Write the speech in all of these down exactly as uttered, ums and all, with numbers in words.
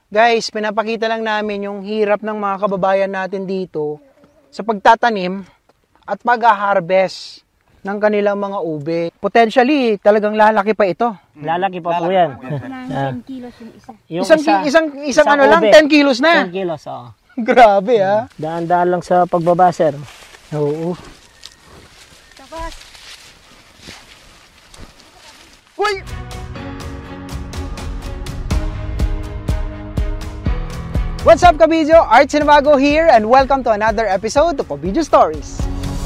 Guys, pinapakita lang namin yung hirap ng mga kababayan natin dito sa pagtatanim at pag-harvest ng kanilang mga ube. Potentially, talagang lalaki pa ito. Lalaki pa po yan. ten kilos yung isa. Yung isang, isa, isang, isang ano ube, lang, ten kilos na. ten kilos, oo. Grabe, ha? Daan-daan lang sa pagbaba, sir. Oo. Tapos, Uy! What's up, Avidio? Art Sinabago here, and welcome to another episode of Avidio Stories.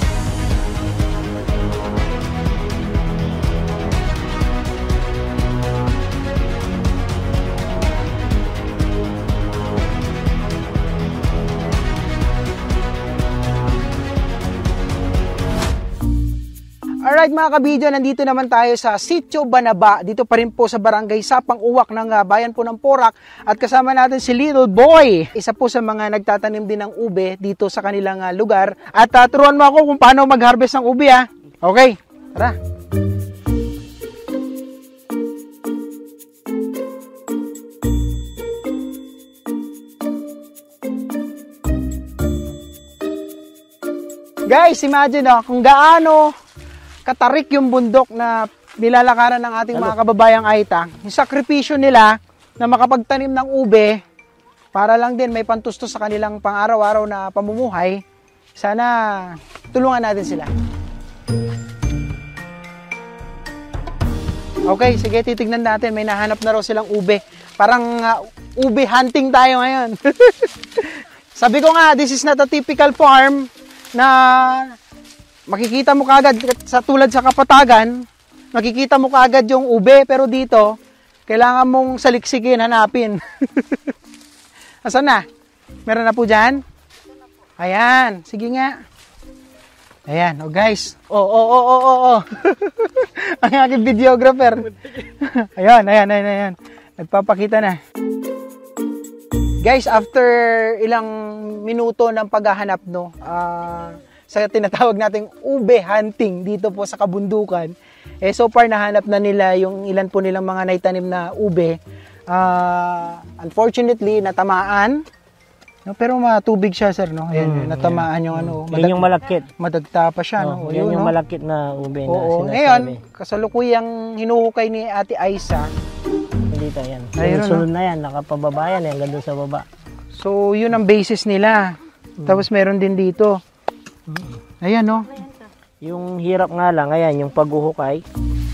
Alright mga kabidyo, nandito naman tayo sa Sitio Banaba, dito pa rin po sa barangay Sapang Uwak ng uh, bayan po ng Porac, at kasama natin si Little Boy, isa po sa mga nagtatanim din ng ube dito sa kanilang uh, lugar. At uh, turuan mo ako kung paano mag-harvest ng ube, ha? Okay, tara. Guys, imagine oh, kung gaano katarik yung bundok na nilalakaran ng ating mga kababayang Aeta. Yung sakripisyo nila na makapagtanim ng ube para lang din may pantustos sa kanilang pang-araw-araw na pamumuhay. Sana tulungan natin sila. Okay, sige, titignan natin. May nahanap na raw silang ube. Parang uh, ube hunting tayo ngayon. Sabi ko nga, this is not a typical farm na makikita mo kagad sa tulad sa Kapatagan, makikita mo kagad yung ube, pero dito kailangan mong saliksikin, hanapin. Asan na? Meron na po dyan? Ayan, sige nga. Ayan, oh guys. Oh, oh, oh, oh, oh, oh. Ang aking videographer. Ayan, ayan, ayan, ayan. Nagpapakita na. Guys, after ilang minuto ng paghahanap, no, ah, uh, sa tinatawag nating ube hunting dito po sa kabundukan, eh so far nahanap na nila yung ilan po nilang mga naitanim na ube. Uh, unfortunately, natamaan. No, pero matubig siya, sir, no? Ayan, hmm, natamaan yan. Yung ano. Madag, yan yung malakit. Madagta pa siya, oh, no? Yan yun, yung no? malakit na ube na Oo, sinasabi. ngayon, kasalukuyang hinuhukay ni Ate Aisa. Dito, yan. Ayun, sunod no? na yan, nakapababayan yan, hanggang doon sa baba. So, yun ang basis nila. Hmm. Tapos meron din dito. Ayan, no? Yung hirap nga lang, ayan, yung paghuhukay.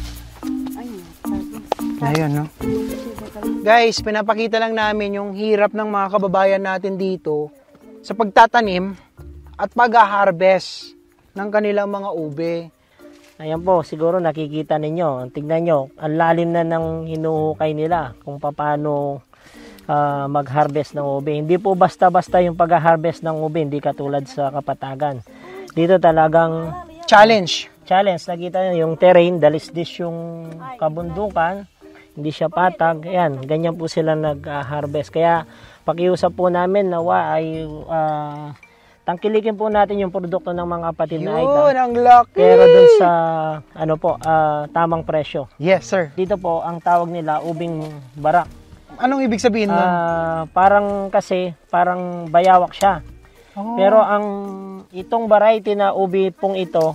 Ayan, no? Guys, pinapakita lang namin yung hirap ng mga kababayan natin dito sa pagtatanim at pag-harvest ng kanilang mga ube. Ayan po, siguro nakikita ninyo. Tignan nyo, ang lalim na ng hinuhukay nila kung paano uh, mag-harvest ng ube. Hindi po basta-basta yung pag-harvest ng ube, hindi katulad sa Kapatagan. Dito talagang challenge. Challenge. Nakita nyo yung terrain, dalisdis yung kabundukan. Hindi siya patag. Ayan, ganyan po sila nag-harvest. Kaya pakiusap po namin na wa ay uh, tangkilikin po natin yung produkto ng mga kapatid na Aeta. Yun, ang laki! Pero dun sa ano po, uh, tamang presyo. Yes, sir. Dito po, ang tawag nila, ubing barak. Anong ibig sabihin nun? Uh, parang kasi, parang bayawak siya. Oh. Pero ang itong variety na ubi pong ito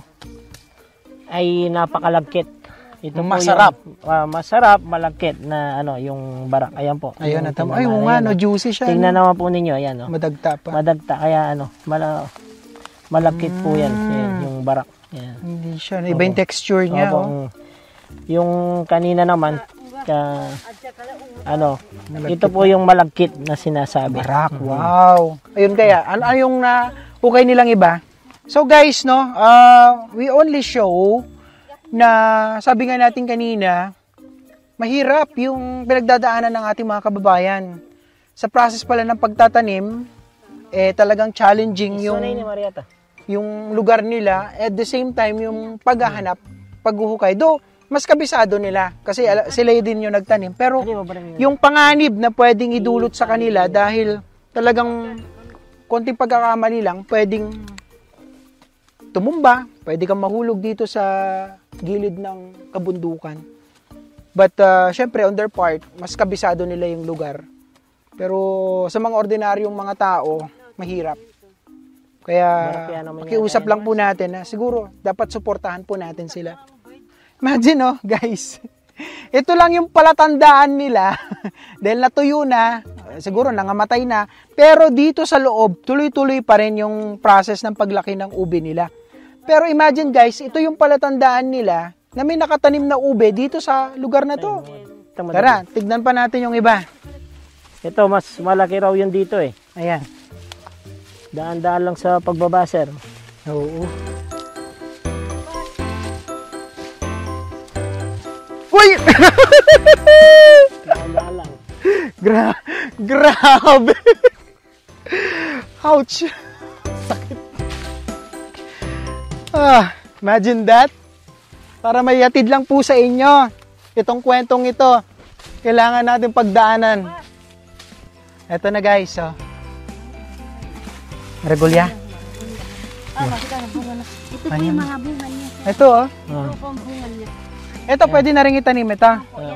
ay napakalagkit. Ito masarap. Yung, uh, masarap, malagkit na ano, yung barak. Ayan po. Ayun, at ay, yung nga, no, juicy siya. Tingnan no? naman po ninyo, ayan. No? Madagta pa. Madagta, kaya ano, mala, malagkit mm. po yan, yan, yung barak. Yan. Hindi siya, iba yung texture niya. Opo, oh. Yung kanina naman, ka, ano, malagkit ito po na. Yung malagkit na sinasabi. Barak, mm-hmm. Wow. Ayun kaya, ano, ano yung na, hukay nilang iba? So guys, no, uh, we only show na sabi nga natin kanina, mahirap yung pinagdadaanan ng ating mga kababayan. Sa process pala ng pagtatanim, eh talagang challenging yung, yung lugar nila. At the same time, yung paghahanap, paghuhukay. Do, mas kabisado nila kasi sila din yung nagtanim. Pero yung panganib na pwedeng idulot sa kanila dahil talagang konting pagkakamali lang, pwedeng tumumba, pwede kang mahulog dito sa gilid ng kabundukan. But uh, syempre on their part, mas kabisado nila yung lugar. Pero sa mga ordinaryong mga tao, mahirap. Kaya pakiusap lang po natin na siguro dapat suportahan po natin sila. Imagine, no, guys. Ito lang yung palatandaan nila dahil natuyo na, siguro nangamatay na, pero dito sa loob, tuloy-tuloy pa rin yung process ng paglaki ng ube nila. Pero imagine guys, ito yung palatandaan nila na may nakatanim na ube dito sa lugar na to. Tara, tignan pa natin yung iba. Ito, mas malaki raw yun dito eh. Ayan. Daan-daan lang sa pagbaba, sir. Oo. Uy! Daan-daan lang. Gra grabe! Ouch! Sakit. Ah, imagine that. Para may yatid lang po sa inyo. Itong kwentong ito. Kailangan natin pagdaanan. Ito na guys, oh. Regulya. Ah, bakit ang bunga na? Ito po yung mga bunga niya. Ito, oh. Ito po ang bunga niya. Ito, pwede na rin itanim ito.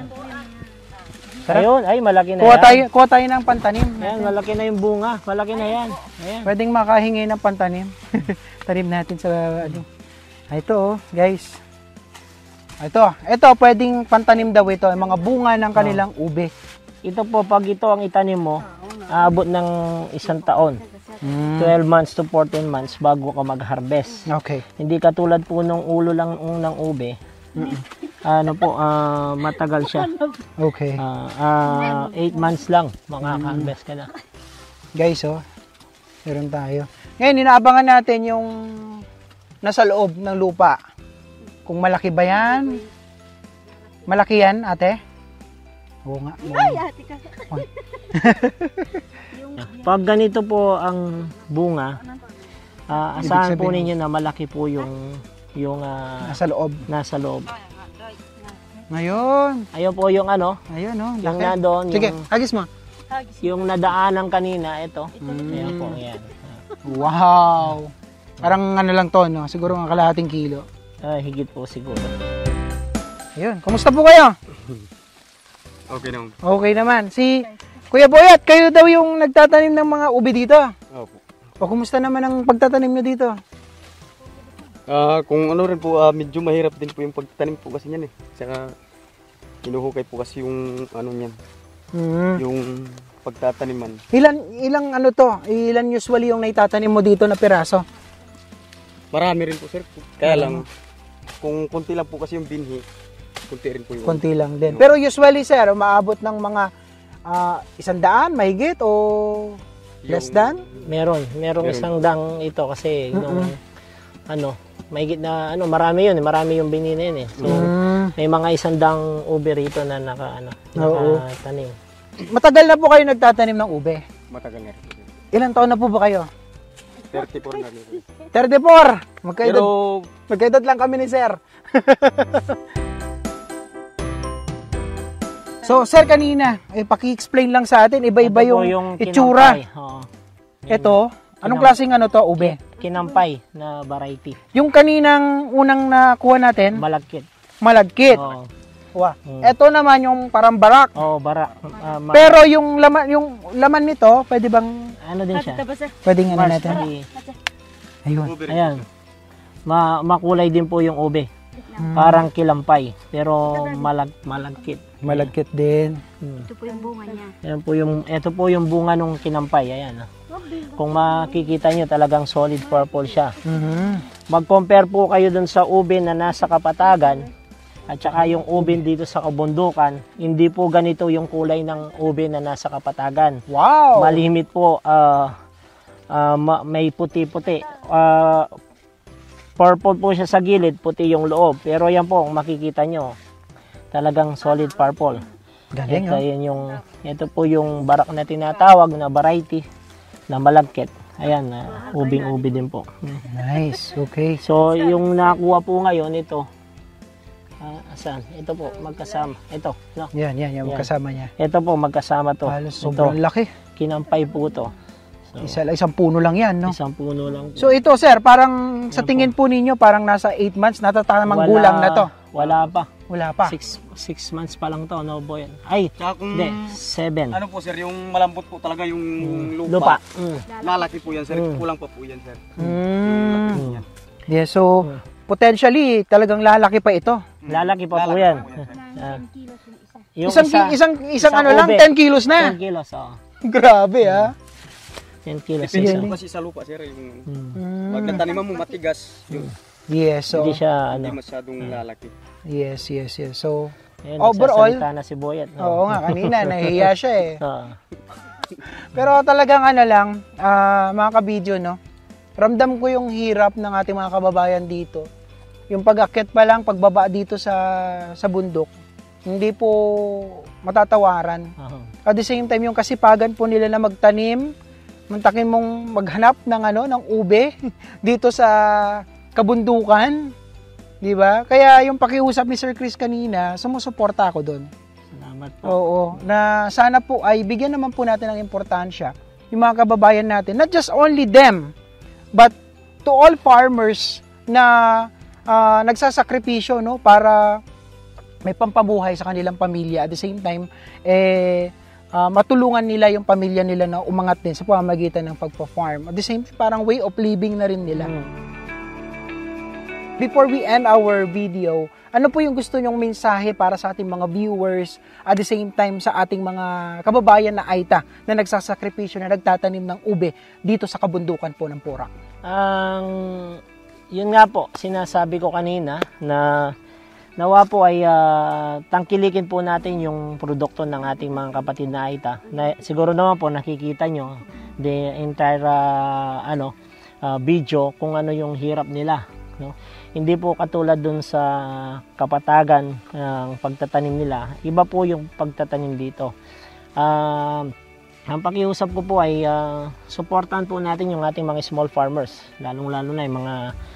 Ayun, ay malaki na Kuha yan. tayo, kuha tayo ng pantanim. Ayan, malaki na yung bunga. Malaki na yan. Ayan. Pwedeng makahingi ng pantanim. Tanim natin sa ano. Ah, ito, oh, guys. Ito, ito pwedeng pantanim daw ito, yung mga bunga ng kanilang ube. Ito po, pag ito ang itanim mo, aabot ng isang taon. Mm. twelve months to fourteen months bago ka mag-harvest. Okay. Hindi katulad po nung ulo lang ng ube. Ano po, ah, matagal siya. Okay. Ah, ah, eight months lang, makaka-harvest ka na. Guys, oh. Meron tayo. Ngayon, inaabangan natin yung nasa loob ng lupa. Kung malaki ba yan? Malaki yan, ate? Oo nga. Ay, ate ka. Pag ganito po ang bunga, ah, asahan po sabihin- ninyo na malaki po yung yung ah, Nasa loob. nasa loob. Ngayon. Ayun po yung ano, Ayun, oh. yung Laki. nandoon, Sige, yung, agis mo. yung nadaanan kanina, ito. Ayan po, ayan. Wow. Parang ano lang to, no? Siguro mga kalahating kilo. Ah, higit po siguro. Ayun. Kumusta po kayo? Okay naman. Okay naman. Si Kuya Boyat, kayo daw yung nagtatanim ng mga ubi dito. Opo. O kumusta naman ang pagtatanim nyo dito? Ah, kung ano rin po, ah, medyo mahirap din po yung pagtanim po kasi niyan eh. Saka hinuhukay po kasi yung ano niyan, Hmm. yung pagtataniman. Ilan ilang ano to? Ilan usually yung naitatanim mo dito na piraso? Marami rin po sir. Kaya lang, kung konti lang po kasi yung binhi, konti rin po yung... Konti lang din. Pero usually sir, umaabot ng mga ah, isang daan, mahigit o less than? Meron, merong Meron. isang dang ito kasi nung ano, mahigit na ano, marami yun, marami yung binina yun eh. So, Mm. may mga isang dang ube rito na naka ano, Oo. nakatanim. Matagal na po kayo nagtatanim ng ube. Matagal na rin po sir. Ilang taon na po ba kayo? thirty-four na rin po. thirty-four! Magkaedad, Pero, magkaedad lang kami ni sir. So, sir, kanina, eh, paki-explain lang sa atin, iba-iba Ito po yung, itsura. kinampay. Oo. Ito, anong Kinam- klaseng ano to, ube? Kinampay na variety. Yung kaninang unang nakuha natin, Malagkit. malagkit. Oo. Wah. Mm. Ito naman yung parang barak. Oo, bara. ah, ma- Pero yung laman yung laman nito, pwede bang ano din siya? Ito ba sir? pwedeng ano Mars, natin? di- Ayun. Ayan. Ma makulay din po yung ube. Hmm. Parang kilampay, pero malag malagkit. Malagkit din. Hmm. Ito po yung bunga niya. Ayan po yung ito po yung bunga nung kinampay, ayan. ah. Kung makikita nyo talagang solid purple siya. Mhm. Mag-compare po kayo dun sa ube na nasa kapatagan at saka yung ube dito sa kabundukan, hindi po ganito yung kulay ng ube na nasa kapatagan. Wow. Malimit po, ah, ah, ma- may puti-puti. Ah, purple po siya sa gilid, puti yung loob. Pero yan po, kung makikita nyo, talagang solid purple. Galing, Ito, oh. yun yung, ito po yung barak na tinatawag na variety na malagkit. Ayan, na ubing-ubi din po. Nice. Okay. So, yung nakuha po ngayon, ito, ah, asan? Ito po, magkasama. Ito, no? Yan, yan, yung Yan. kasama niya. Ito po, magkasama to. Halos Ito, sobrang laki. kinampay po to. So, Isa, isang puno lang yan, no? isang puno lang po. So ito, sir, parang sa tingin po ninyo, parang nasa eight months, natatamang Wala- gulang na to. Wala pa. Wala pa. Six, six months pa lang to, no boy. Ay, Tsaka kung, hindi, seven. ano po sir, yung malambot po talaga yung Lupa. lupa. Mm. Lalaki po yan sir, Mm. kulang pa po yan sir. Mm. Yeah, so potentially talagang lalaki pa ito. Lalaki pa po Lalaki yan. pa po yan, sir. Ah. ten kilos yung isa. Yung Isang isa, ki- isang isang ano lang ube. ten kilos na. ten kilos, oh. Grabe ah. ten kilos. Depende isa. po kasi sa lupa sir, yung Mm. pag nataniman mo matigas, yun, Yes, so Hindi siya, hindi ano. masyadong lalaki. yes, yes, yes. So Ayun, overall, nagsasalita na si Boyet. No? oo nga kanina nahihiya siya eh. Ah. Pero talagang ano lang, ah, mga kabidyo, no? Ramdam ko yung hirap ng ating mga kababayan dito. Yung pag-akyat pa lang, pagbaba dito sa sa bundok, hindi po matatawaran. Aha. At the same time, yung kasipagan po nila na magtanim, mantakin mong maghanap ng ano, ng ube dito sa kabundukan, 'di ba? Kaya yung pakiusap ni Sir Chris kanina, sumusuporta ako doon. Salamat po. Oo, na sana po ay bigyan naman po natin ng importansya yung mga kababayan natin, not just only them, but to all farmers na uh, nagsasakripisyo, no, para may pampabuhay sa kanilang pamilya. At the same time, eh, uh, matulungan nila yung pamilya nila na umangat din sa pamamagitan ng pagpa-farm. At the same time, parang way of living na rin nila. Mm. Before we end our video, ano po yung gusto nyong mensahe para sa ating mga viewers, at the same time sa ating mga kababayan na Aeta na nagsasakripisyo, na nagtatanim ng ube dito sa kabundukan po ng Porac? Ang yun nga po, sinasabi ko kanina na nawa po ay uh, tangkilikin po natin yung produkto ng ating mga kapatid na Aeta. Na, siguro naman po nakikita nyo the entire uh, ano uh, video kung ano yung hirap nila, no? Hindi po katulad dun sa kapatagan ng uh, pagtatanim nila. Iba po yung pagtatanim dito. Uh, ang pakiusap ko po ay uh, supportan po natin yung ating mga small farmers, lalong-lalo na yung mga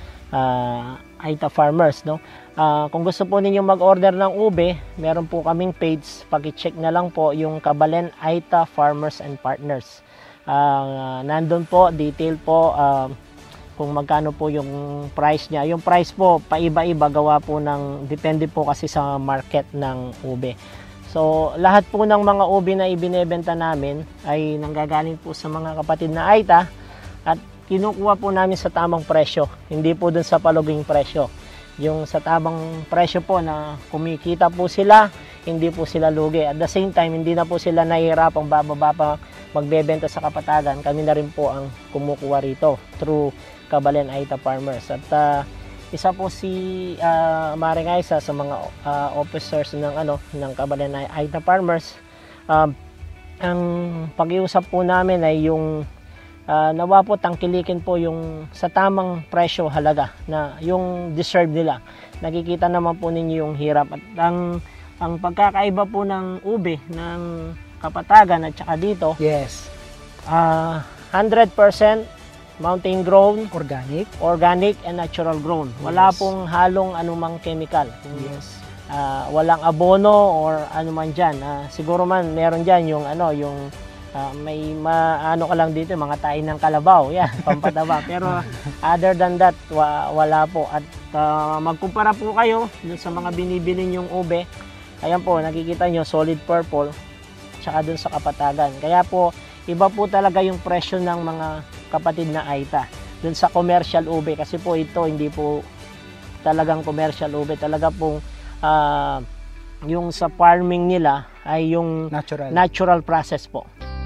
uh, Aeta Farmers, no? Uh, kung gusto po ninyong mag-order ng ube, meron po kaming page. Paki-check na lang po yung Cabalen Aeta Farmers and Partners. Uh, nandun po, detail po, uh, kung magkano po yung price niya. Yung price po, paiba-iba, gawa po ng, depende po kasi sa market ng ube. So, lahat po ng mga ube na ibinebenta namin ay nanggagaling po sa mga kapatid na Aeta at kinukuha po namin sa tamang presyo. Hindi po dun sa paluging presyo. Yung sa tamang presyo po na kumikita po sila, hindi po sila lugi. At the same time, hindi na po sila nahihirapang bababa pa magbebenta sa kapatagan. Kami na rin po ang kumukuha rito through Cabalen Aeta Farmers. At uh, isa po si uh, Maring Aisa sa mga uh, officers ng ano ng Cabalen Aeta Farmers. Um, ang pag-iusap po namin ay yung uh, nawa po tangkilikin po yung sa tamang presyo halaga na yung deserve nila. Nakikita naman po ninyo yung hirap at ang ang pagkakaiba po ng ube ng kapatagan at saka dito, Yes. uh, one hundred percent mountain grown, Organic. organic and natural grown. Wala Yes. pong halong anumang chemical. Yes. Uh, walang abono or ano man diyan. Uh, siguro man meron diyan yung ano yung uh, may maano ka lang dito mga tayo ng kalabaw, yan, pampataba. Pero other than that, wa, wala po. At uh, magkumpara po kayo dun sa mga binibili yung ube. Ayan po, nakikita nyo solid purple tsaka dun sa kapatagan. Kaya po iba po talaga yung presyo ng mga kapatid na Aeta dun sa commercial ube, kasi po ito hindi po talagang commercial ube, talaga pong uh, yung sa farming nila ay yung Natural. natural process po.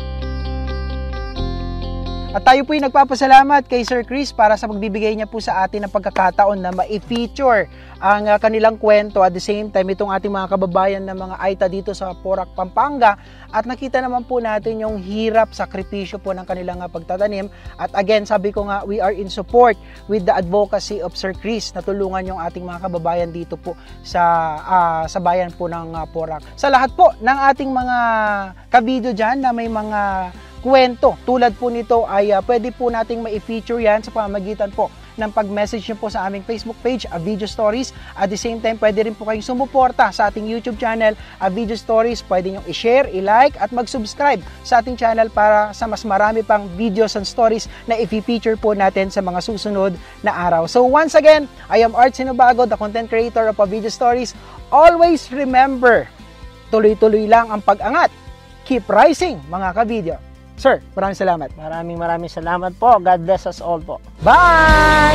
At tayo po yung nagpapasalamat kay Sir Chris para sa pagbibigay niya po sa atin ng pagkakataon na ma-feature ang uh, kanilang kwento, at the same time itong ating mga kababayan na mga Aeta dito sa Porac, Pampanga, at nakita naman po natin yung hirap, sakripisyo po ng kanilang uh, pagtatanim. At again, sabi ko nga, we are in support with the advocacy of Sir Chris na tulungan yung ating mga kababayan dito po sa uh, sa bayan po ng uh, Porac. Sa lahat po ng ating mga kabidyo dyan na may mga kwento tulad po nito ay uh, pwede po nating ma-feature yan sa pamamagitan po ng pag-message nyo po sa aming Facebook page, Avidio Stories. At the same time, pwede rin po kayong sumuporta sa ating YouTube channel, Avidio Stories. Pwede nyo i-share, i-like, at mag-subscribe sa ating channel para sa mas marami pang videos and stories na i-feature po natin sa mga susunod na araw. So once again, I am Art Sinubago, the content creator of Avidio Stories. Always remember, tuloy-tuloy lang ang pag-angat. Keep rising, mga ka-video. Sir, maraming salamat. Maraming maraming salamat po. God bless us all po. Bye!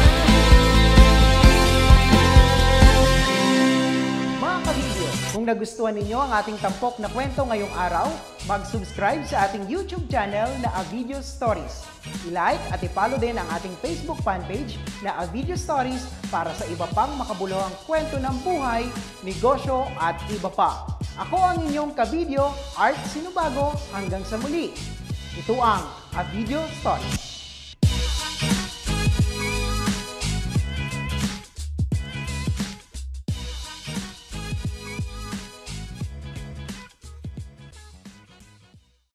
Mga ka-video, kung nagustuhan ninyo ang ating tampok na kwento ngayong araw, mag-subscribe sa ating YouTube channel na Avidio Stories. I-like at i-follow din ang ating Facebook fanpage na Avidio Stories para sa iba pang makabuluhang kwento ng buhay, negosyo at iba pa. Ako ang inyong ka-video, Art Sinubago. Hanggang sa muli. Ito ang Avidio Stories.